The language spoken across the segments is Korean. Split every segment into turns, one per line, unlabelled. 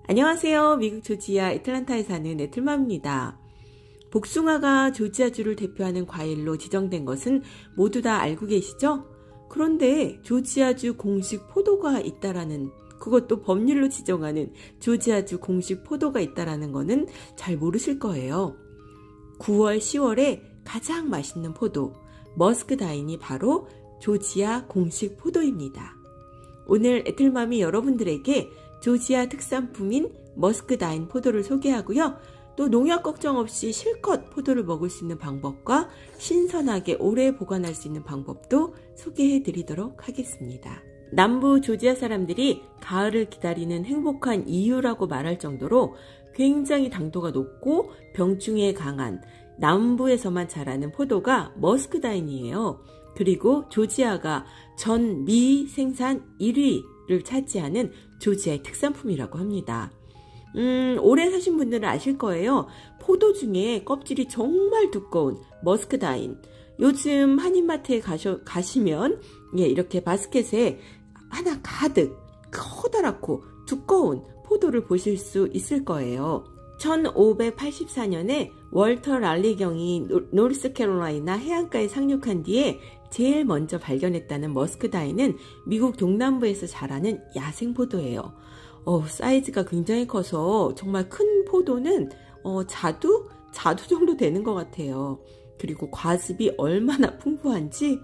안녕하세요. 미국 조지아 애틀랜타에 사는 애틀맘입니다. 복숭아가 조지아주를 대표하는 과일로 지정된 것은 모두 다 알고 계시죠? 그런데 조지아주 공식 포도가 있다라는, 그것도 법률로 지정하는 조지아주 공식 포도가 있다라는 거는 잘 모르실 거예요. 9월, 10월에 가장 맛있는 포도, 머스크다인이 바로 조지아 공식 포도입니다. 오늘 애틀맘이 여러분들에게 조지아 특산품인 머스크다인 포도를 소개하고요. 또 농약 걱정 없이 실컷 포도를 먹을 수 있는 방법과 신선하게 오래 보관할 수 있는 방법도 소개해 드리도록 하겠습니다. 남부 조지아 사람들이 가을을 기다리는 행복한 이유라고 말할 정도로 굉장히 당도가 높고 병충해에 강한 남부에서만 자라는 포도가 머스크다인이에요. 그리고 조지아가 전 미 생산 1위를 차지하는 조지아의 특산품이라고 합니다. 오래 사신 분들은 아실 거예요. 포도 중에 껍질이 정말 두꺼운 머스크다인. 요즘 한인마트에 가시면 이렇게 바스켓에 하나 가득 커다랗고 두꺼운 포도를 보실 수 있을 거예요. 1584년에 월터 랄리경이 노스캐롤라이나 해안가에 상륙한 뒤에 제일 먼저 발견했다는 머스크다인은 미국 동남부에서 자라는 야생포도예요. 사이즈가 굉장히 커서 정말 큰 포도는 자두 정도 되는 것 같아요. 그리고 과즙이 얼마나 풍부한지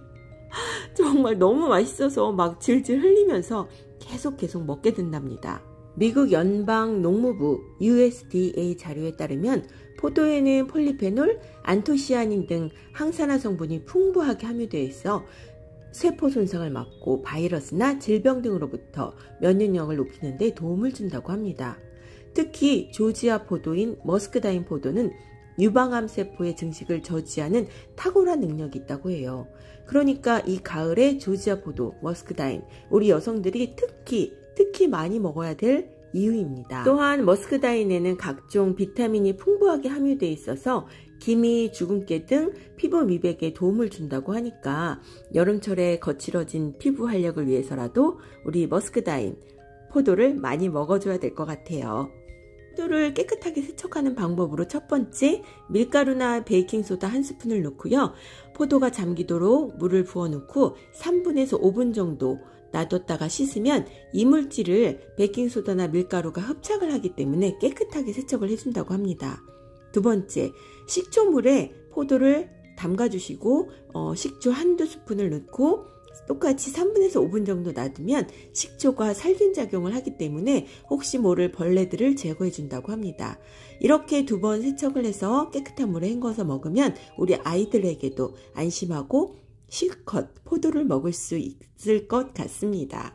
정말 너무 맛있어서 막 질질 흘리면서 계속 먹게 된답니다. 미국 연방농무부 USDA 자료에 따르면 포도에는 폴리페놀, 안토시아닌 등 항산화 성분이 풍부하게 함유되어 있어 세포 손상을 막고 바이러스나 질병 등으로부터 면역력을 높이는 데 도움을 준다고 합니다. 특히 조지아 포도인 머스크다인 포도는 유방암 세포의 증식을 저지하는 탁월한 능력이 있다고 해요. 그러니까 이 가을에 조지아 포도, 머스크다인, 우리 여성들이 특히 많이 먹어야 될 이유입니다. 또한 머스크다인에는 각종 비타민이 풍부하게 함유되어 있어서 기미, 주근깨 등 피부 미백에 도움을 준다고 하니까 여름철에 거칠어진 피부 활력을 위해서라도 우리 머스크다인 포도를 많이 먹어줘야 될 것 같아요. 포도를 깨끗하게 세척하는 방법으로 첫 번째, 밀가루나 베이킹소다 1스푼을 넣고요. 포도가 잠기도록 물을 부어 넣고 3분에서 5분 정도 놔뒀다가 씻으면 이물질을 베이킹소다나 밀가루가 흡착을 하기 때문에 깨끗하게 세척을 해준다고 합니다. 두 번째, 식초물에 포도를 담가주시고 식초 1~2스푼을 넣고 똑같이 3분에서 5분 정도 놔두면 식초가 살균 작용을 하기 때문에 혹시 모를 벌레들을 제거해 준다고 합니다. 이렇게 2번 세척을 해서 깨끗한 물에 헹궈서 먹으면 우리 아이들에게도 안심하고 실컷 포도를 먹을 수 있을 것 같습니다.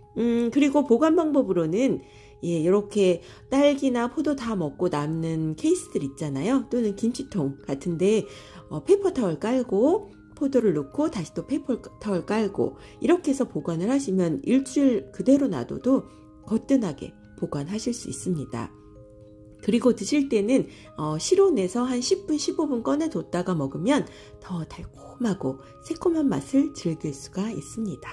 그리고 보관 방법으로는 이렇게 딸기나 포도 다 먹고 남는 케이스들 있잖아요. 또는 김치통 같은데 페이퍼 타월 깔고 포도를 넣고 다시 또 페이퍼 타월 깔고 이렇게 해서 보관을 하시면 일주일 그대로 놔둬도 거뜬하게 보관하실 수 있습니다. 그리고 드실 때는 실온에서 한 10분, 15분 꺼내뒀다가 먹으면 더 달콤하고 새콤한 맛을 즐길 수가 있습니다.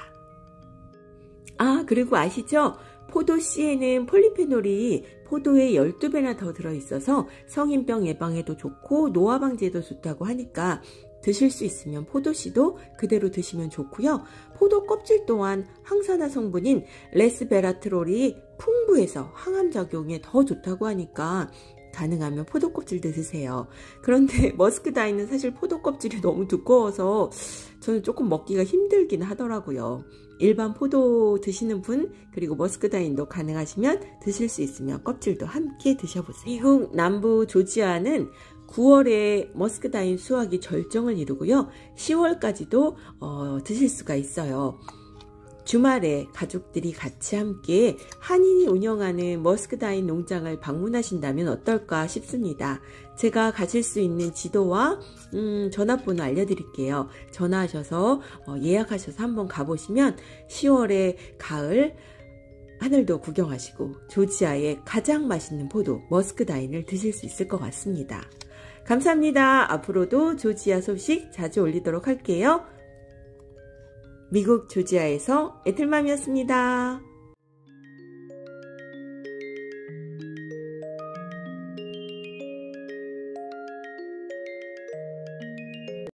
그리고 아시죠? 포도씨에는 폴리페놀이 포도의 12배나 더 들어있어서 성인병 예방에도 좋고 노화 방지에도 좋다고 하니까 드실 수 있으면 포도씨도 그대로 드시면 좋고요. 포도 껍질 또한 항산화 성분인 레스베라트롤이 풍부해서 항암 작용에 더 좋다고 하니까 가능하면 포도 껍질도 드세요. 그런데 머스크다인은 사실 포도 껍질이 너무 두꺼워서 저는 조금 먹기가 힘들긴 하더라고요. 일반 포도 드시는 분 그리고 머스크다인도 가능하시면 드실 수 있으면 껍질도 함께 드셔보세요. 미국 남부 조지아는 9월에 머스크다인 수확이 절정을 이루고요. 10월까지도 드실 수가 있어요. 주말에 가족들이 같이 함께 한인이 운영하는 머스크다인 농장을 방문하신다면 어떨까 싶습니다. 제가 가실 수 있는 지도와 전화번호 알려드릴게요. 전화하셔서 예약하셔서 한번 가보시면 10월에 가을 하늘도 구경하시고 조지아의 가장 맛있는 포도 머스크다인을 드실 수 있을 것 같습니다. 감사합니다. 앞으로도 조지아 소식 자주 올리도록 할게요. 미국 조지아에서 애틀맘이었습니다.